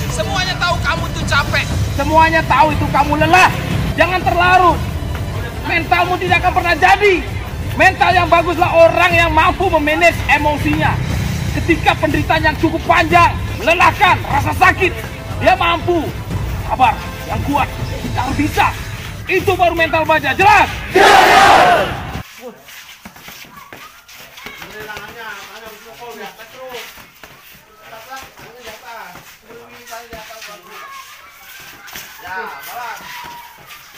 Semuanya tahu kamu tuh capek. Semuanya tahu itu kamu lelah. Jangan terlarut. Mentalmu tidak akan pernah jadi. Mental yang baguslah orang yang mampu memanage emosinya. Ketika penderitaan yang cukup panjang, melelahkan, rasa sakit, dia mampu. Sabar, yang kuat, kita harus bisa. Itu baru mental baja, jelas? Jelas! Ya, malah.